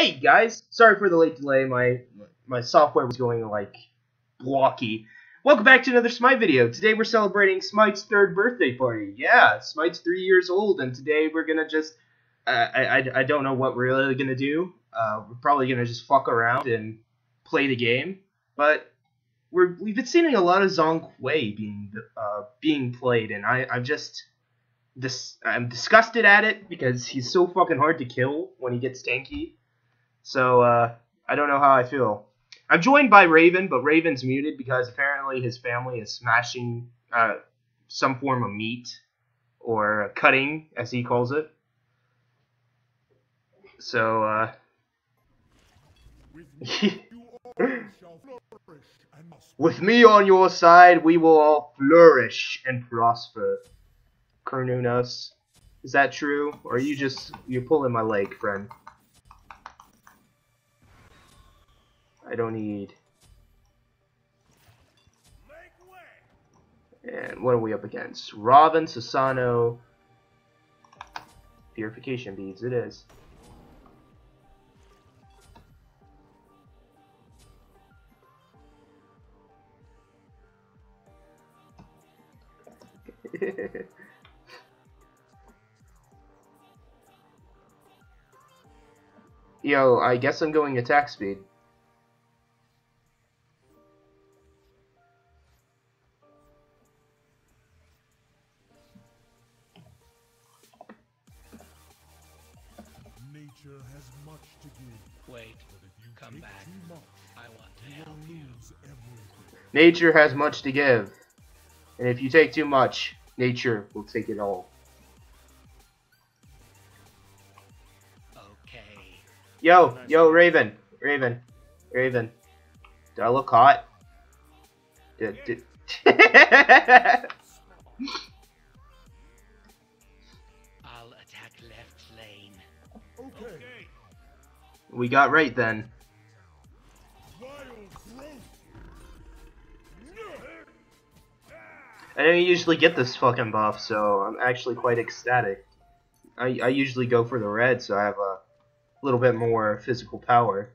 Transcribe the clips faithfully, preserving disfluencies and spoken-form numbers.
Hey guys, sorry for the late delay. My my software was going like blocky. Welcome back to another Smite video. Today we're celebrating Smite's third birthday party. Yeah, Smite's three years old, and today we're gonna just uh, I, I I don't know what we're really gonna do. Uh, we're probably gonna just fuck around and play the game, but we're we've been seeing a lot of Zhong Kui being uh being played, and I I'm just this I'm disgusted at it because he's so fucking hard to kill when he gets tanky. So, uh, I don't know how I feel. I'm joined by Raven, but Raven's muted because apparently his family is smashing uh, some form of meat, or cutting, as he calls it. So, uh... with me on your side, we will all flourish and prosper. Kernunos. Is that true? Or are you just... you're pulling my leg, friend? I don't need. And what are we up against? Robin, Susano. Purification beads, it is. Yo, I guess I'm going attack speed. Nature has much to give. Wait, come back. Much, I want to help you. Nature has much to give. And if you take too much, nature will take it all. Okay. Yo, yo, Raven. Raven. Raven. Do I look hot? Did, did I'll attack left lane. Okay. we got right then. I don't usually get this fucking buff, so I'm actually quite ecstatic. I, I usually go for the red, so I have a little bit more physical power.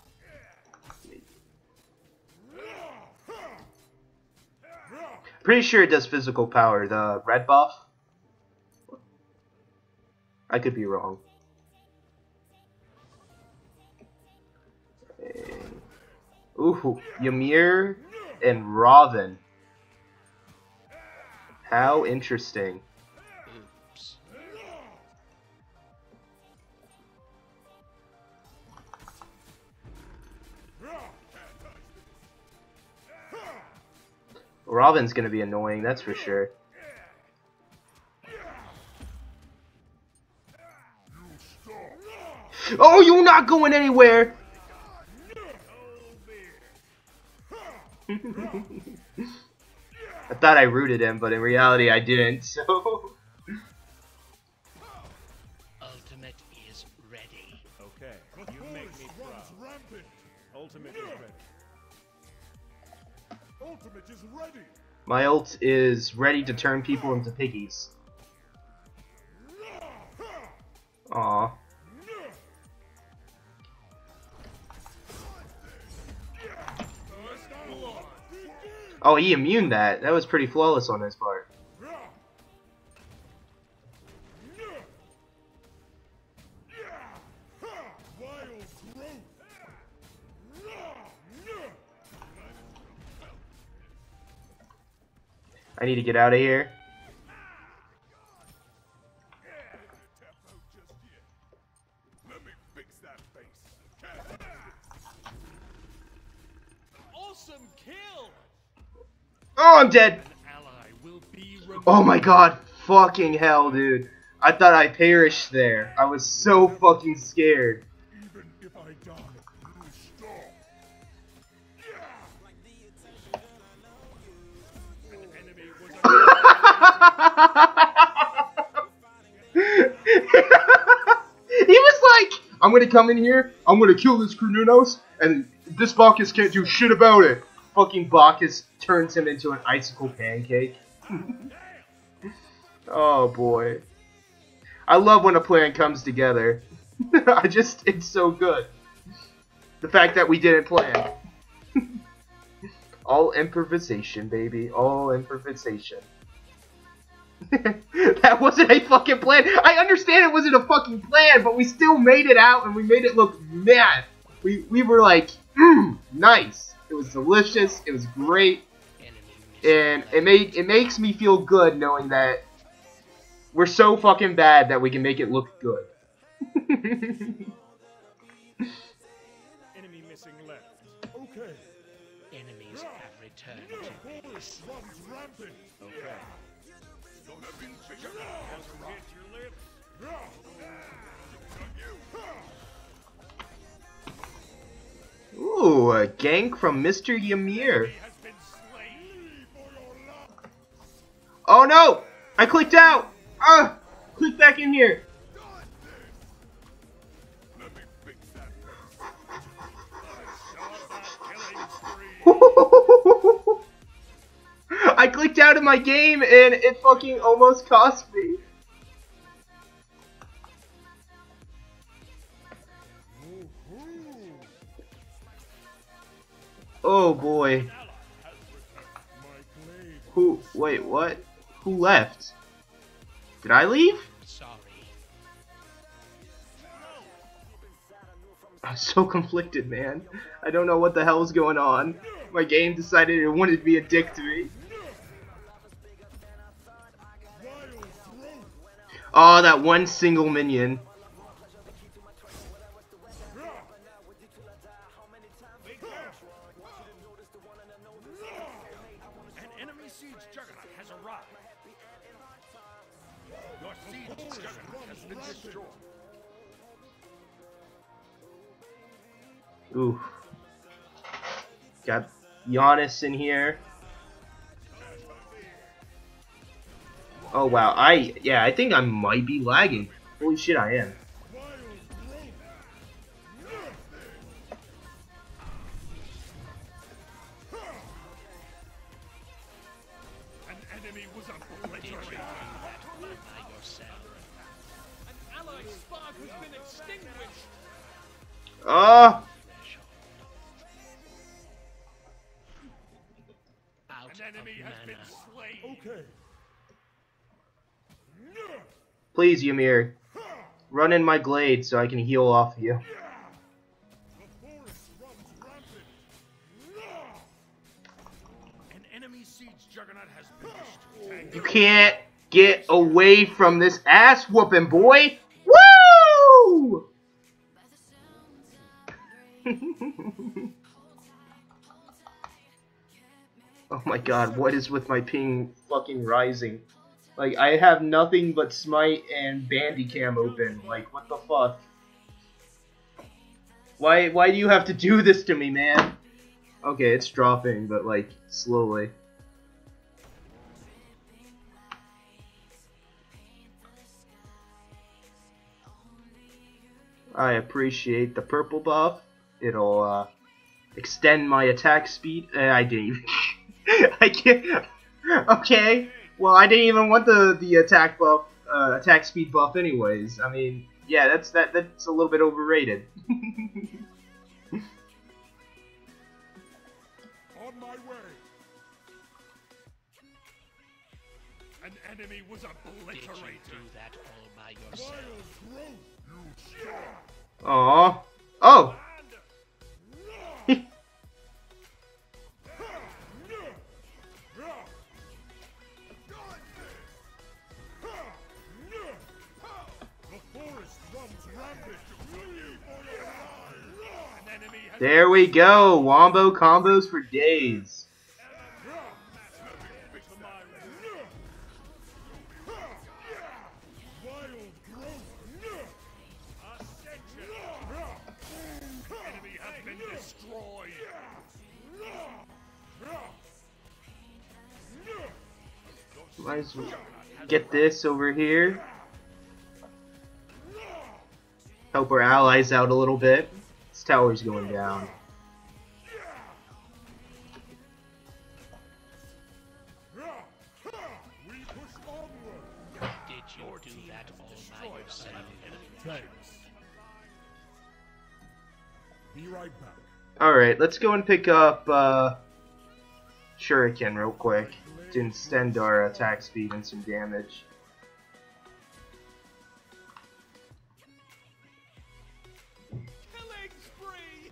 Pretty sure it does physical power, the red buff. I could be wrong. And, ooh, Ymir and Robin. How interesting. Oops. Robin's gonna be annoying, that's for sure. Oh, you're not going anywhere! I thought I rooted him, but in reality I didn't, so... Ultimate is ready. Okay, you make me proud. Ultimate is ready. Ultimate is ready. My ult is ready to turn people into piggies. Aww. Oh, he immuned that. That was pretty flawless on his part. I need to get out of here. Awesome kill! Oh, I'm dead! Ally will be Oh my god, fucking hell, dude. I thought I perished there. I was so fucking scared. Even if I die, you stop. An enemy was He was like, I'm gonna come in here, I'm gonna kill this Kernunos, and this Bacchus can't do shit about it. Fucking Bacchus turns him into an icicle pancake. Oh boy. I love when a plan comes together. I just, it's so good. the fact that we didn't plan. All improvisation, baby. All improvisation. That wasn't a fucking plan. I understand it wasn't a fucking plan, but we still made it out and we made it look mad. We we were like, mmm, nice. It was delicious. It was great, and it made it makes me feel good knowing that we're so fucking bad that we can make it look good. Enemy missing left. Okay. Enemies have returned to base. Runs rampant. Okay. Hit your lips. Ooh, a gank from Mister Ymir. Has been slain. Oh no! I clicked out! Ah! Click back in here. Let me fix that. Killing spree. I clicked out of my game and it fucking almost cost me. Oh boy. My glaive. Who? Wait, what? Who left? Did I leave? Sorry. I'm so conflicted, man. I don't know what the hell is going on. My game decided it wanted to be a dick to me. Wild throat. Oh, that one single minion. An enemy siege juggernaut has arrived. Your siege juggernaut has been destroyed. Ooh. Got Giannis in here. Oh wow, I yeah, I think I might be lagging. Holy shit, I am. Wild throat. An enemy was Did you obliterated. do that all by yourself? An allied spark has been extinguished. Oh, Out An enemy of has been mana. slain. Okay. please, Ymir, run in my glade so I can heal off you. The forest runs rampant. An enemy siege juggernaut has been destroyed. You can't get away from this ass whooping, boy. Woo! Oh my god, what is with my ping fucking rising? Like, I have nothing but Smite and Bandicam open. Like, what the fuck? Why, why do you have to do this to me, man? Okay, it's dropping, but like, slowly. I appreciate the purple buff. It'll, uh, extend my attack speed. Uh, I didn't even... I can't... Okay. Well, I didn't even want the, the attack buff, uh, attack speed buff anyways. I mean, yeah, that's that that's a little bit overrated. On my way. An enemy was Did you obliterated. do that all by yourself? Wild throat. You stop. Aw. Oh! The forest runs rampant. Flee for your life. An enemy has There we go! Wombo combos for days. Wild growth. ascension. Enemy has been destroyed. Might as well get this over here. Help our allies out a little bit. This tower's going down. We push onward. Did you do that all by yourself? Thanks. Be right back. Alright, let's go and pick up uh, Shuriken real quick to extend our attack speed and some damage. Killing spree!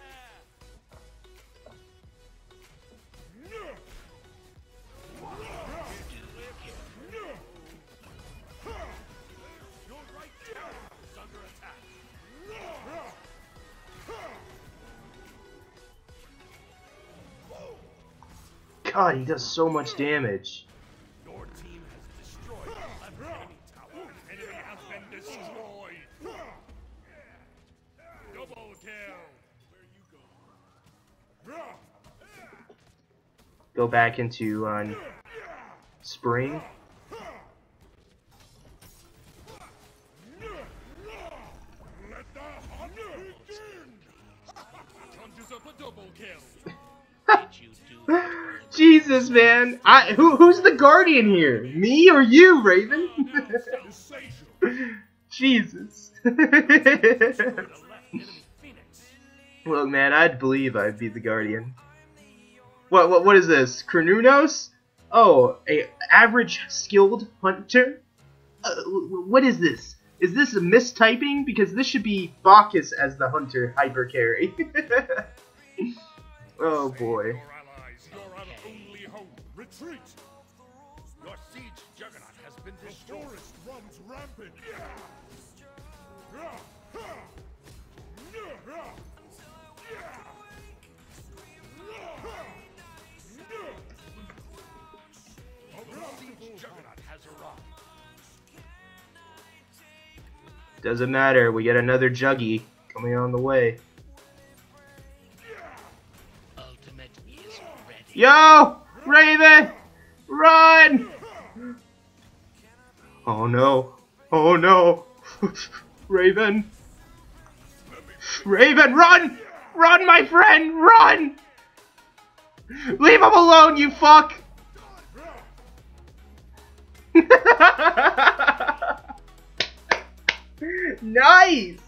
You're right there. It's under attack. God, he does so much damage. Your team has destroyed the left enemy tower. An enemy has been destroyed. Double kill. Where you go? Go back into uh, spring. Let the hunt begin. Conjures up a double kill. Did you do that? Jesus, man. I who who's the guardian here? Me or you, Raven? Sensation. Jesus. The left enemy Phoenix. Look, man, I'd believe I'd be the guardian. What what what is this? Kranunos? Oh, a average skilled hunter? Uh, what is this? Is this a mistyping? Because this should be Bacchus as the hunter hyper carry. Oh boy. Your allies, you're our only hope. Retreat. Your siege juggernaut has been destroyed. The forest runs rampant. Our siege juggernaut has arrived. Doesn't matter, we get another Juggy coming on the way. Ultimate is ready. Yo! Raven! Run! Oh no. Oh no. Raven. Raven, run! Run, my friend! Run! Leave him alone, you fuck! Nice!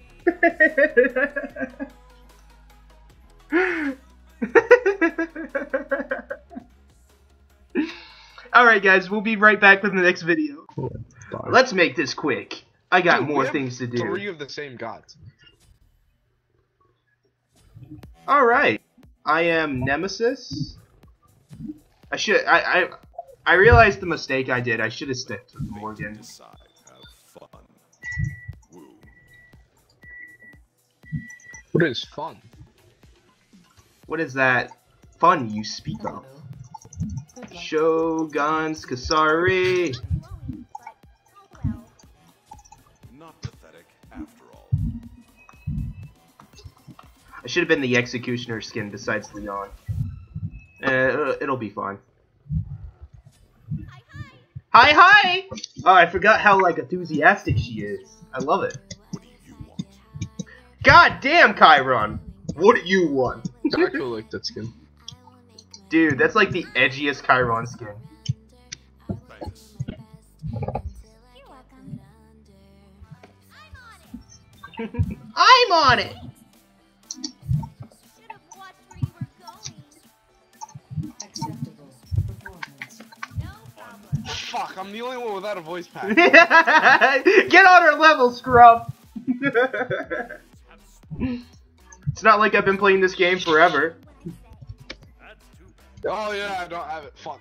Alright guys, we'll be right back with the next video. Let's make this quick. I got Dude, we more have things to do. Three of the same gods. Alright. I am Nemesis. I should I I I realized the mistake I did. I should have stuck to Morgan. Decide. Have fun. Woo. What is fun? What is that fun you speak of? Shoguns Kasari. Not pathetic after all. I should have been the Executioner skin besides Leon. Uh, it'll be fine. Hi hi! Oh, I forgot how like enthusiastic she is. I love it. What do you want? God damn, Chiron! What do you want? I actually like that skin. Dude, that's like the edgiest Chiron skin. Thanks. I'm on it! Fuck, I'm the only one without a voice pack. Get on our level, scrub! It's not like I've been playing this game forever. Oh yeah, I don't have it. Fuck.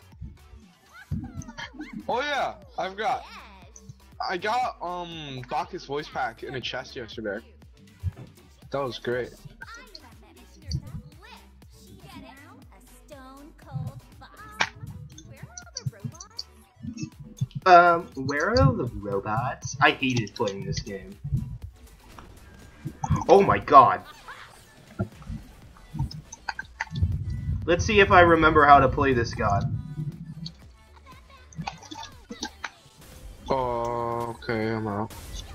Oh yeah, I've got. I got um Bacchus voice pack in a chest yesterday. That was great. Um, where are the robots? I hated playing this game. Oh my god. Let's see if I remember how to play this god. Oh, okay, I'm out.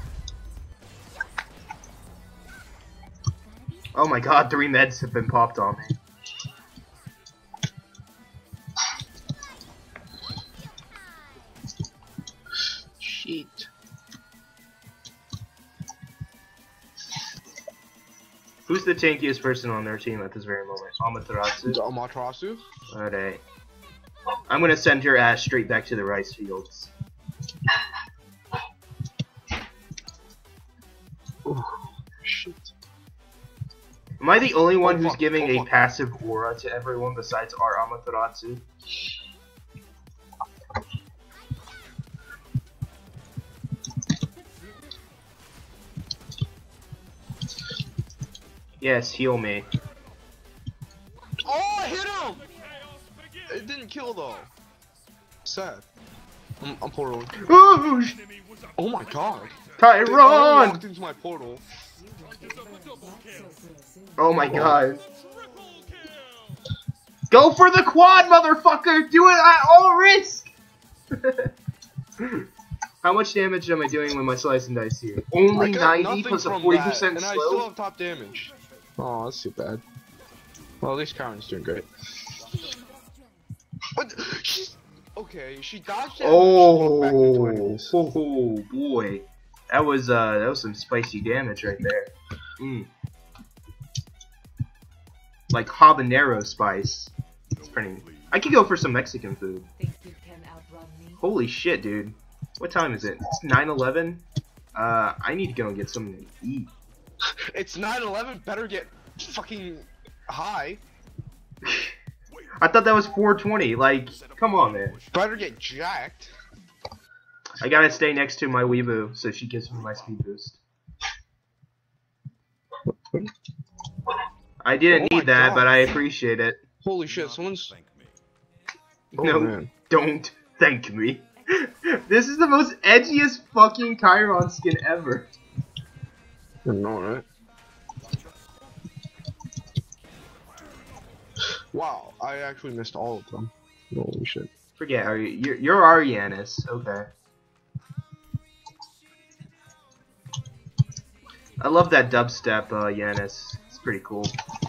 Oh my god, three meds have been popped on me. Who's the tankiest person on their team at this very moment? Amaterasu? Amaterasu? Alright. I'm gonna send your ass straight back to the rice fields. Oh, shit. Am I the only one Oh, who's fuck. giving Oh, a fuck. passive aura to everyone besides our Amaterasu? Yes, heal me. Oh, I hit him! It didn't kill though. Sad. I'm, I'm portal. Oh, sh- Oh my god. They all Tyron! walked into my portal. Oh my god. Go for the quad, motherfucker! Do it at all risk! How much damage am I doing with my slice and dice here? Only I got ninety nothing plus a from forty that, percent and I still slow? have top damage. Oh, that's too bad. Well, at least Karen's doing great. What? She's okay. She dodged it. Oh, Back into enemies. oh boy. That was uh that was some spicy damage right there. Mm. Like habanero spice. It's pretty. I could go for some Mexican food. Think you can outrun me? Holy shit, dude. What time is it? It's nine eleven. Uh, I need to go and get something to eat. It's nine eleven. Better get fucking high. I thought that was four twenty. Like, come on, man. Better get jacked. I gotta stay next to my weeboo so she gives me my speed boost. I didn't Oh my need that, God. but I appreciate it. Holy shit! Someone's. Oh, No, man. don't thank me. This is the most edgiest fucking Chiron skin ever. I know, right? Wow, I actually missed all of them. Holy shit. Forget, are you? You're, you're Arianis. Okay. I love that dubstep, uh, Yanis. It's pretty cool.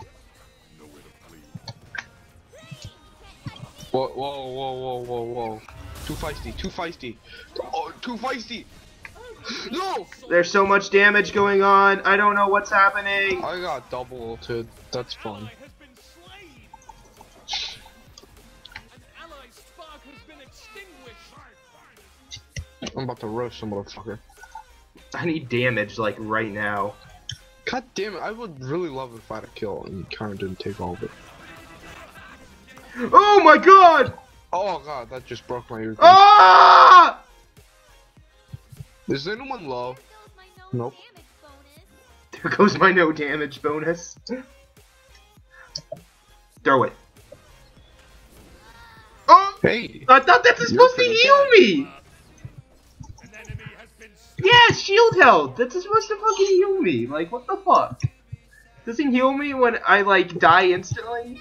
Whoa, whoa, whoa, whoa, whoa, whoa. Too feisty, too feisty. Oh, too feisty! No! There's so much damage going on. I don't know what's happening. I got double ulted. That's fun. I'm about to roast some motherfucker. I need damage, like, right now. God damn it, I would really love if I had a kill and kind of didn't take all of it. Oh my god! Oh god, that just broke my ear. Ah! Is anyone low? Nope. There goes my no damage bonus. Throw it. Oh! Hey! I thought that was supposed to pretty heal me! Yeah, shield health! That's supposed to fucking heal me. Like, what the fuck? Doesn't heal me when I, like, die instantly?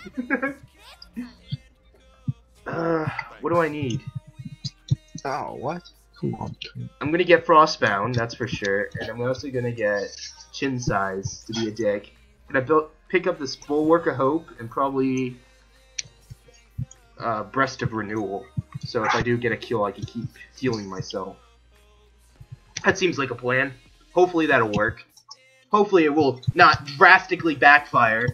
uh, what do I need? Oh, what? Come on. I'm gonna get Frostbound, that's for sure, and I'm also gonna get Chin Size to be a dick. And I built pick up this Bulwark of Hope and probably uh, Breast of Renewal. So if I do get a kill, I can keep healing myself. That seems like a plan. Hopefully that'll work. Hopefully it will not drastically backfire.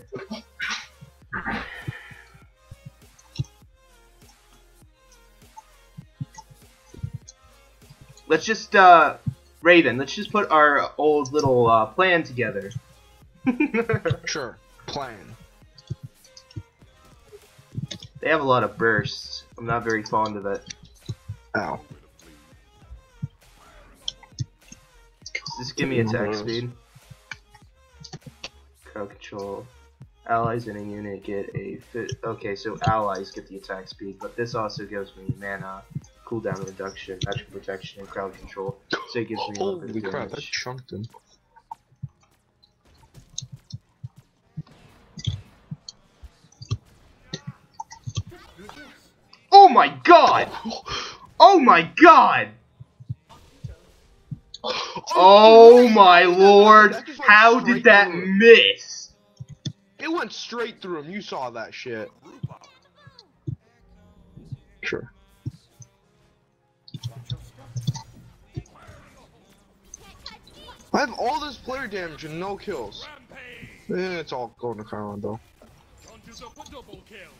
Let's just, uh, Raven, let's just put our old little uh, plan together. Sure. Plan. They have a lot of bursts. I'm not very fond of it. Ow. Just give me attack Burst. speed. Crowd control. Allies in a unit get a fit. Okay, so allies get the attack speed, but this also gives me mana, cooldown reduction, magical protection, and crowd control. So it gives me a little bit Holy of crap, that damage. chunked him. Oh my god! Oh my god! Oh my lord! That just went How straight did that through him. miss? It went straight through him. You saw that shit. Sure. I have all this player damage and no kills. Eh, it's all going to Chiron though. Conjures up a double kill.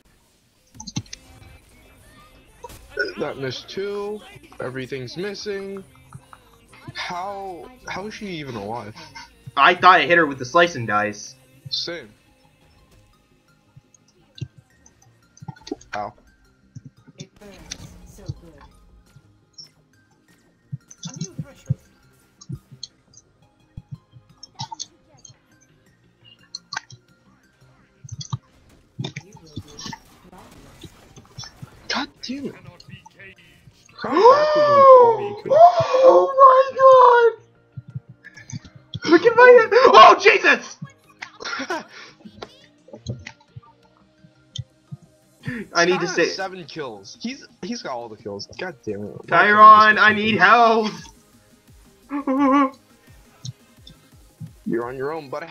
That missed two. Everything's missing. How how is she even alive? I thought I hit her with the slicing dice. Same. Ow. It burns so good. A new threshold. You will be flawless. God damn it. Cannot be caged. Oh my god! Look at my head! Oh Jesus! I need to Chiron say, has seven kills. He's he's got all the kills. God damn it. Chiron, I need help. You're on your own, buddy.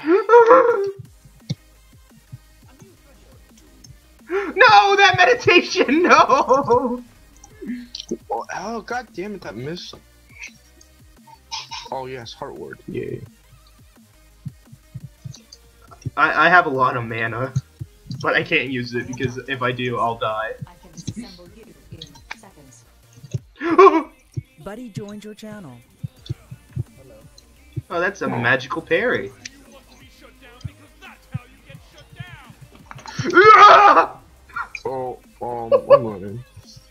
No, that meditation, no. Oh, oh god damn it, that missed. Oh yes, heart ward. Yay. I I have a lot of mana, but I can't use it because if I do, I'll die. I can disassemble you in seconds. Buddy joined your channel. Oh, that's a magical parry. You want to be shut down because that's how you get shut down. Oh, um, I'm running.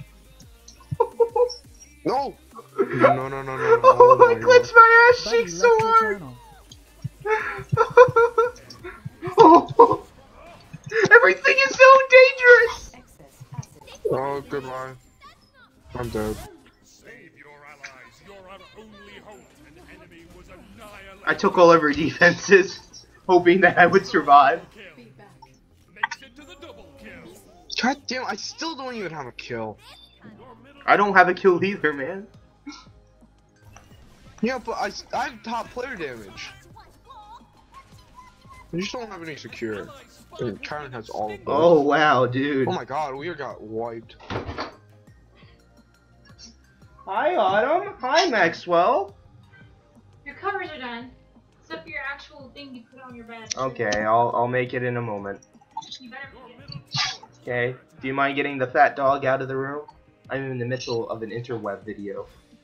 No! No, no, no, no, no. Oh, I my glitched my ass Buddy cheek left so your hard. channel. Oh, everything is so dangerous. Excess acid. God. Oh, goodbye. I'm dead. Save your allies. You're our only hope. An enemy was annihilated. I took all of her defenses, hoping that I would survive. Kill. Be back. Makes it to the double kill. God damn, I still don't even have a kill. I don't have a kill either, man. Yeah, but I, I have top player damage. I just don't have any secure. And Chiron has all of them. Oh wow, dude. Oh my god, we got wiped. Hi, Autumn. Hi, Maxwell. Your covers are done. Except for your actual thing you put on your bed. Okay, I'll I'll make it in a moment. You better be it. Okay. Do you mind getting the fat dog out of the room? I'm in the middle of an interweb video.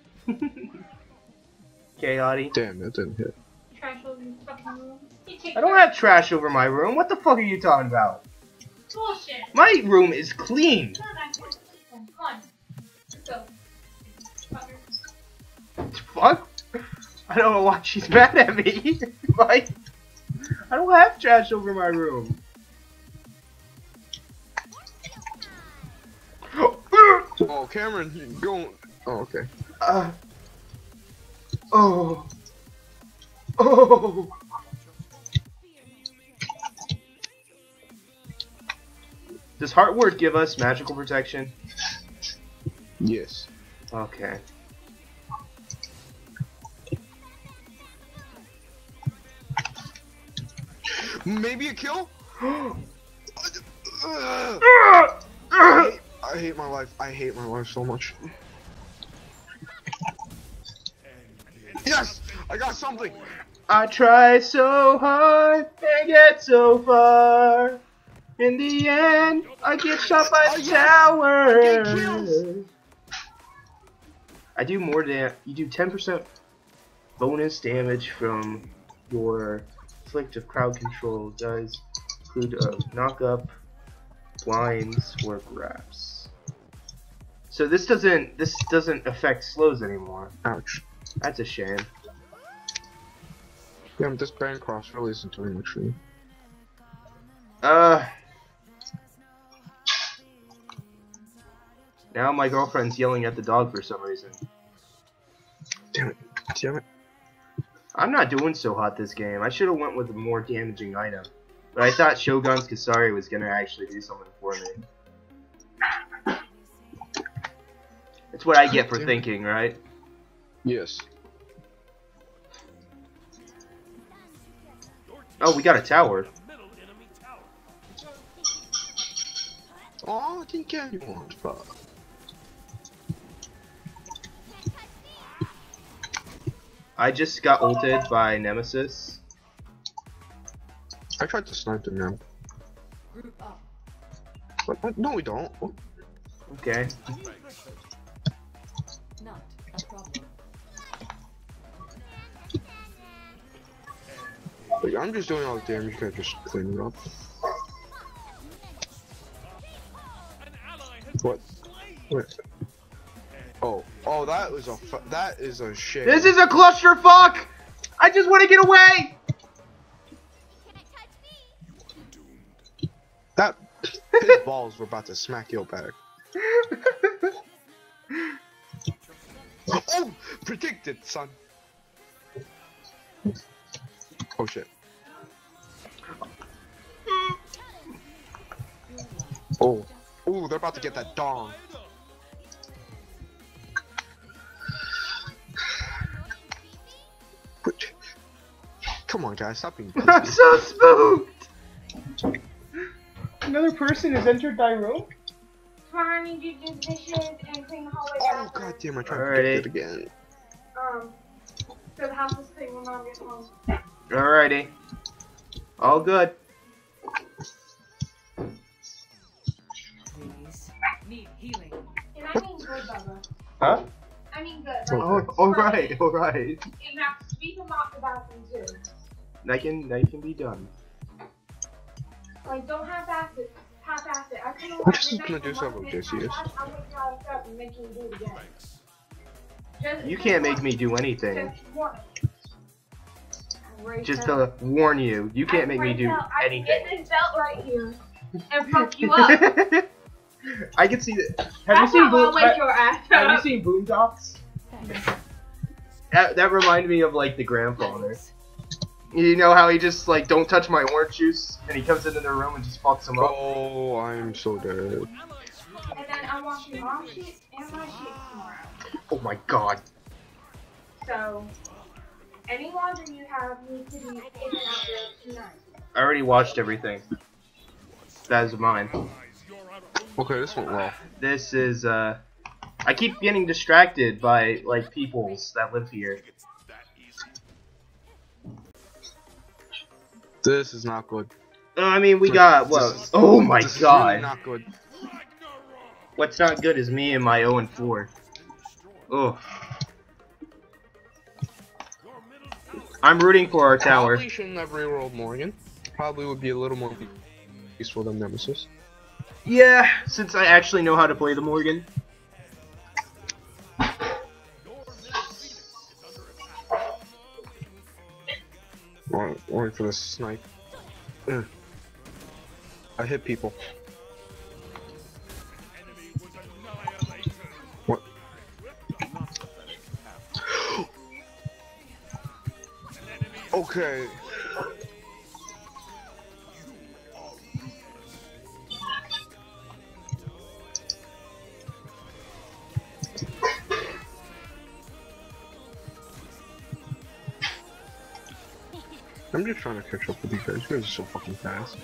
Okay, Audie. Damn, that didn't hit. Trash over your fucking room. You take I don't have trash over my room. What the fuck are you talking about? bullshit. My room is clean. Come on, come on. Let's go. Fucker. Fuck? I don't know why she's mad at me. Like, I don't have trash over my room. Oh, Cameron, you go. Oh, okay. Uh. Oh. Oh. Does Heartward give us magical protection? Yes. Okay. Maybe a kill? Ugh. I, hate, I hate my life. I hate my life so much. Yes! I got something! I tried so hard and get so far. In the end, I get shot by Oh, the yes! tower. I get kills. I do more than you do ten percent bonus damage from your inflict of crowd control. Does include uh, knock up, blinds, or grabs. So this doesn't this doesn't affect slows anymore. Ouch. That's a shame. Damn, this band cross really isn't doing much for me. Uh. Now my girlfriend's yelling at the dog for some reason. Damn it. Damn it. I'm not doing so hot this game. I should have went with a more damaging item. But I thought Shogun's Kasari was gonna actually do something for me. That's what I get for thinking, right? Yes. Oh, we got a tower. Middle enemy tower. Oh, I didn't get anyone. Fuck. I just got ulted by Nemesis. I tried to snipe him, man. Group up. What, what? No, we don't. What? Okay. Not a problem. Like, I'm just doing all the damage. You can't just clean it up. What? What? Oh, oh, that was a fu that is a shame. This is a clusterfuck! I just want to get away! That his balls were about to smack your back. Oh, predicted, son. Oh shit. Oh, oh, they're about to get that dong. Come on, guys, stop being I'm pussy. so spooked! Another person has entered thy room? Tomorrow I need you to do dishes and clean the hallway. Oh god damn, I tried to Alrighty. predict it again. Um, so the house is clean when mom gets home. Alrighty. All good. Please. Need healing. And I mean good, Bubba. Huh? I mean good. Like, Oh, alright, alright. And you have to sweep them off the bathroom too. That can, that can be done. Like, don't half-ass it. Half-ass it. I couldn't We're just gonna do something with this, yes. I'll make you all up and make you do it again. Just, You just can't make one- me do anything. Just one. Right Just now. to warn you, you can't make me do I can anything. get this belt right here and fuck you up. I can see that. Have That's you seen how I'll Boom? wake your ass Have you up. seen Boondocks? Thanks. That that reminded me of like the grandfather. You know how he just like don't touch my orange juice, and he comes into their room and just fucks them up. Oh, I'm so dead. And then I'm washing mom's sheets and my sheets tomorrow. Oh my god. So, any laundry you have needs to be in and out there tonight. I already watched everything. That is mine. Okay, this went well. This is uh I keep getting distracted by like peoples that live here. This is not good. Uh, I mean we got This what? is- Oh my this is god. really not good. What's not good is me and my oh and four. Oh. I'm rooting for our tower. Probably shouldn't have rerolled Morgan. Probably would be a little more useful than Nemesis. Yeah, since I actually know how to play the Morgan. Wait, wait for this snipe. Ugh. I hit people. What? Okay. I'm just trying to catch up with you guys. You guys are so fucking fast.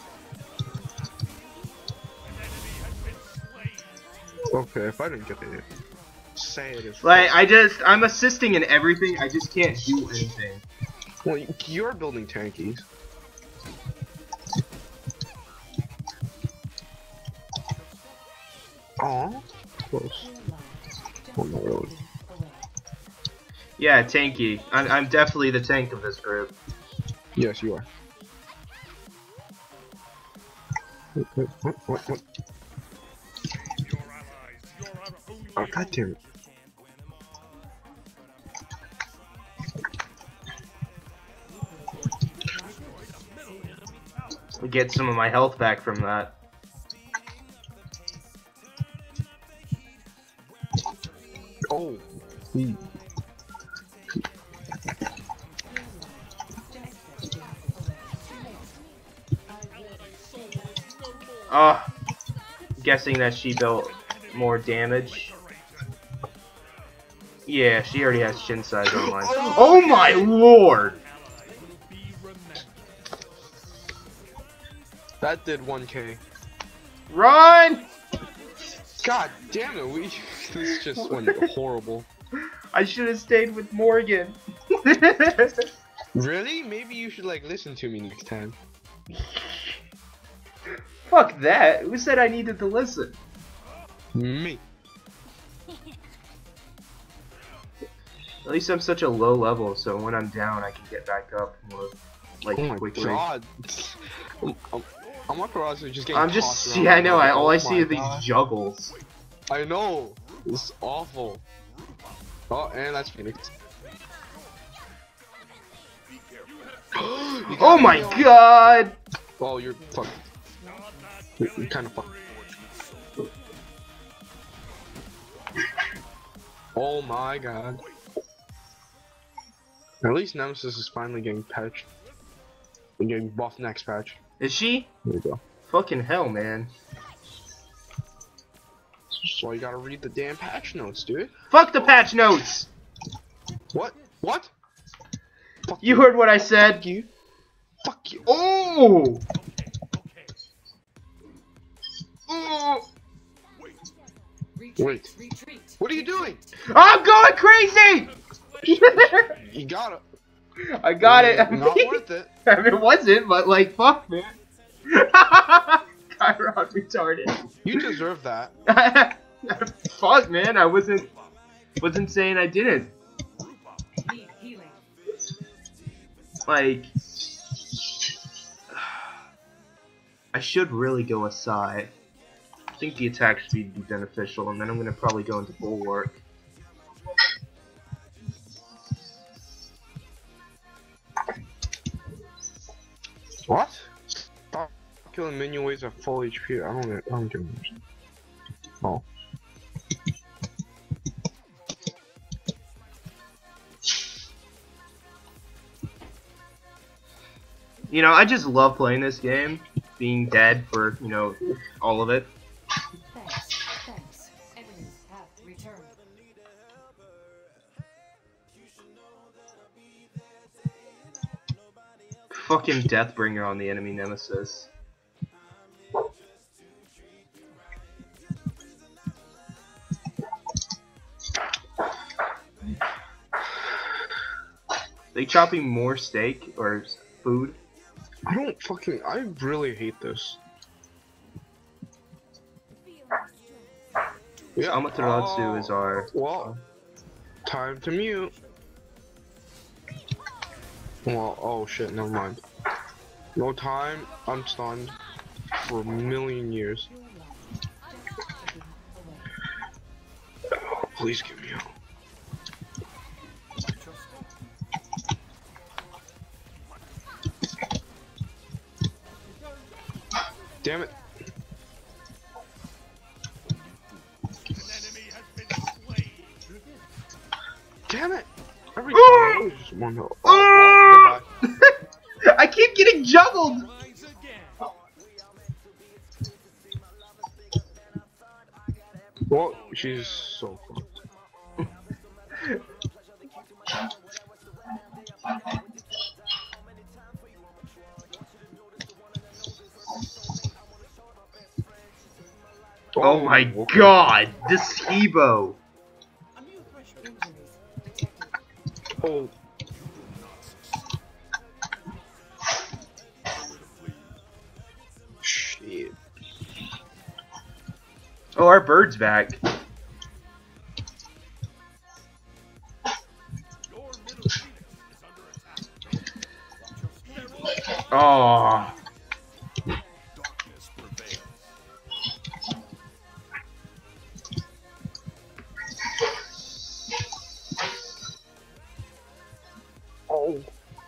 Okay, if I didn't get it, say it is. Like I just I'm assisting in everything, I just can't do anything. Well, you're building tankies. Aw, close. Oh no, really. Yeah, tanky. I'm I'm definitely the tank of this group. Yes, you are. What, what, what, what, what? Oh, god damn it. Get some of my health back from that. Oh. Hmm. Oh, guessing that she dealt more damage. Yeah, she already has shin size online. Oh my lord! That did one K. Run! God damn it, we this just went horrible. I should have stayed with Morgan. Really? Maybe you should like listen to me next time. Fuck that. Who said I needed to listen? Me. At least I'm such a low level, so when I'm down, I can get back up more, like, Oh my quickly. god. I'm, I'm, I'm not gonna just getting I'm tossed just, around yeah, I know. I, like, all oh I see my are these god. juggles. I know. It's awful. Oh, and that's Phoenix. You Oh got my me. god! Oh, you're fucked. You're, you're kind of fucked. Oh my god. At least Nemesis is finally getting patched. We're getting buffed next patch. Is she? There we go. Fucking hell, man. So you gotta read the damn patch notes, dude. Fuck the patch notes! What? What? Fuck You heard what I said. Fuck you. Fuck you. Oh! Oh! Retreat. Wait. Retreat. What are you doing? I'm going crazy! You got it. I got it. Not worth it. I mean, it wasn't, but like, fuck, man. Chiron retarded. You deserve that. Fuck, man. I wasn't wasn't saying I didn't. Need healing. Like, I should really go aside. I think the attack speed would be beneficial, and then I'm gonna probably go into bulwark. What? Stop killing minion waves at full H P. I don't get. I don't get much. Oh. You know, I just love playing this game, being dead for, you know, all of it. Thanks. Thanks. Enemies have returned. Fucking Deathbringer on the enemy nemesis. They chopping more steak or food? I don't fucking. I really hate this. Yeah. Amaterasu oh, is our. Well, time to mute. Well, oh shit, never mind. No time. I'm stunned for a million years. Oh, please give me out. Damn it. An enemy has been slain. Damn it. Every time I always just one health. Oh, Ah! oh, goodbye. I keep getting juggled! Rise again. Well, she's so fucked. Oh my god, this Hebo. Injuries detected. Oh. Shit. Oh, our bird's back. Your middle Phoenix is under attack. Oh. Darkness prevails. Oh.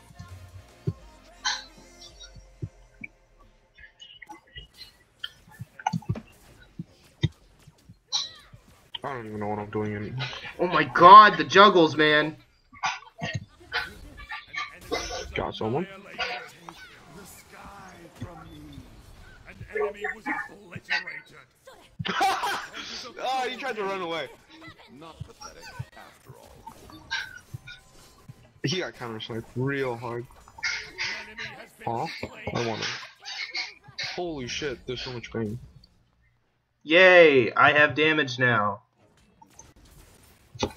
I don't even know what I'm doing anymore. Oh my god, the juggles, man. Got someone? The sky from me. An enemy was obliterated. Oh, you tried to run away. Not pathetic after all. He got counter sniped real hard. An enemy has been Huh? slain. I wanna. Holy shit, there's so much pain. Yay, I have damage now. Sorry.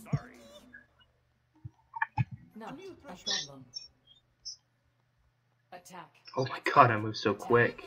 Not a problem. Attack. Oh my god, I move so quick.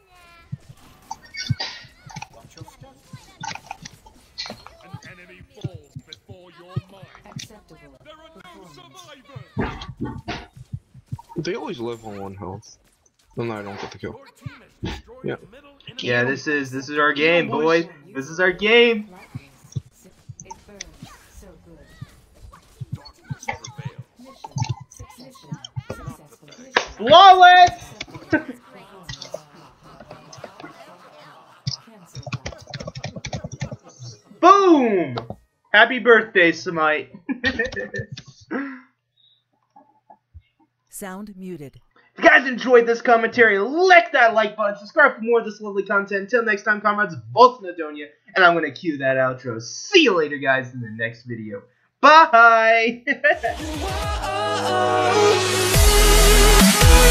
An enemy falls before your mind. Acceptable. There are no Performance. survivors. They always live on one health. Then I don't get the kill. Your team has destroyed Yeah. the middle enemy. Yeah, this is this is our game, boys. This is our game. Lightness. It burns so good. Darkness prevails. Mission. Succession. Successful. Mission. Flawless! Cancel that. Boom! Happy birthday, Smite. Sound muted. If you guys enjoyed this commentary, lick that like button, subscribe for more of this lovely content. Until next time, comrades, both Nadonia, and I'm going to cue that outro. See you later, guys, in the next video. Bye!